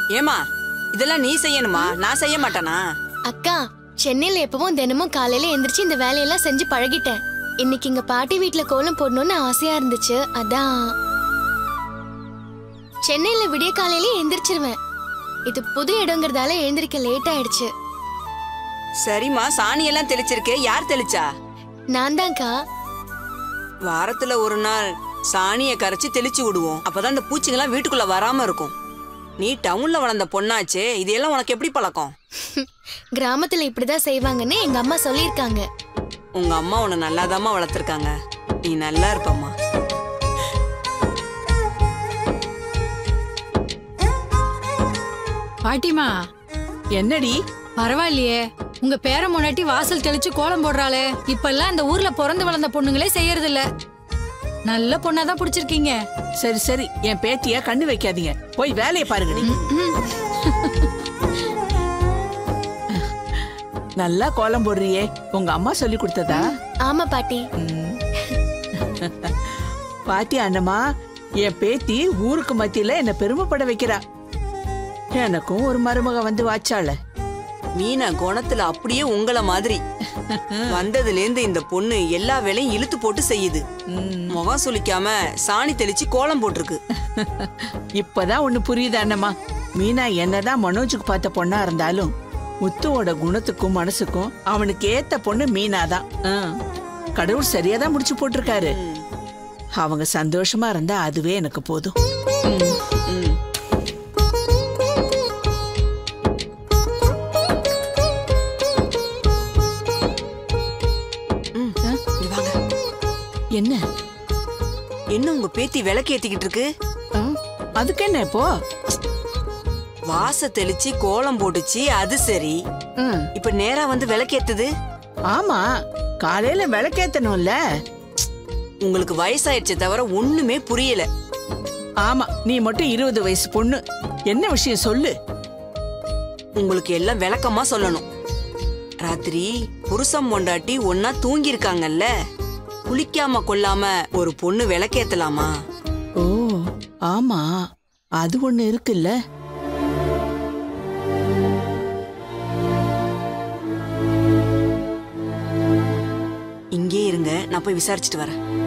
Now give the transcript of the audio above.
ஏமா இதெல்லாம் நீ செய்யணுமா? நான் செய்ய மாட்டேனா? அக்கா, சென்னையில எப்பவும் தினமும் காலையில எந்திரிச்சு இந்த வேலையெல்லாம் செஞ்சு பழகிட்டேன். இன்னைக்கு இங்க பாட்டி வீட்ல கோலம் போடணும்னு ஆசையா இருந்துச்சு, அதான். சென்னையில விடிய காலையில எந்திரிச்சிருவேன். இது புது இடங்கிறதால எழுந்திருக்க லேட் ஆயிடுச்சு. சரிம்மா, சாணி எல்லாம் தெளிச்சிருக்கே, யார் தெளிச்சா? நான் தான்க்கா. வாரத்துல ஒரு நாள் சாணிய கரைச்சு தெளிச்சு விடுவோம். அப்பதான் இந்த பூச்சிங்கெல்லாம் வீட்டுக்குள்ள வராம இருக்கும். நீ டவுன்ல வளர்ந்த பொண்ணாச்சே, இதெல்லாம் உனக்கு எப்படி பழக்கம்? கிராமத்துல இப்படிதான் செய்வாங்கன்னு எங்க அம்மா சொல்லிருக்காங்க. உங்க அம்மா உன்னை நல்லாதாம்மா வளர்த்திருக்காங்க. நீ நல்லா இருப்பம்மா. பாட்டிமா, என்னடி? பரவாயில்லையே, உங்க பேர முன்னாடி வாசல் தெளிச்சு கோலம் போடுறாளே. இப்பெல்லாம் இந்த ஊர்ல பிறந்து வளர்ந்த பொண்ணுங்களே செய்யறது இல்ல. நல்ல பொண்ணாதான் பிடிச்சிருக்கீங்க. சரி சரி, என் பேத்திய கண்ணு வைக்காதீங்க, போய் வேலையை பாருங்கடி. நல்லா கோலம் போடுறியே, உங்க அம்மா சொல்லி கொடுத்ததா? ஆமா பாட்டி. பாட்டி அண்ணம்மா, என் பேத்தி ஊருக்கு மத்தியில என்ன பெருமைப்பட வைக்கிறா. எனக்கும் ஒரு மருமக வந்து வாச்சாள. மீனா குணத்துல அப்படியே உங்கள மாதிரி. வந்ததுல இருந்து இந்த பொண்ணு எல்லா வேலையும் இழுத்து போட்டு செய்யுது. முகம் சுளிக்காம சாணி தெளிச்சு கோலம் போட்டிருக்கு. இப்பதான் ஒண்ணு புரியுது அண்ணம்மா. மீனா என்னதான் மனோஜுக்கு பார்த்த பொண்ணா இருந்தாலும் முத்துவோட குணத்துக்கும் மனசுக்கும் அவனுக்கு ஏத்த பொண்ணு மீனாதான். கடவுள் சரியாதான் முடிச்சு போட்டிருக்காரு. அவங்க சந்தோஷமா இருந்தா அதுவே எனக்கு போதும். என்ன என்ன உங்க பேத்தி விளக்கு ஏத்திக்கிட்டு இருக்கு? அதுக்கு என்ன இப்போ? வாச தெளிச்சு கோலம் போட்டுச்சு, அது சரி. இப்ப நேரா வந்து விளக்கேத்துது. ஆமா, காலையில விளக்கேத்தணும்ல. உங்களுக்கு வயசாயிடுச்சே தவிர ஒண்ணுமே புரியல. ஆமா, நீ மட்டும் 20 வயசு பொண்ணு. என்ன விஷயம் சொல்லு. உங்களுக்கு எல்லாம் விளக்கமா சொல்லணும். ராத்திரி புருஷம் பொண்டாட்டி ஒன்னா தூங்கி இருக்காங்கல்ல, குளிக்காம கொள்ளாம ஒரு பொண்ணு விளக்கேத்தலாமா? ஓ ஆமா, அது ஒண்ணு இருக்குல்ல. இங்கே இருங்க, நான் போய் விசாரிச்சுட்டு வரேன்.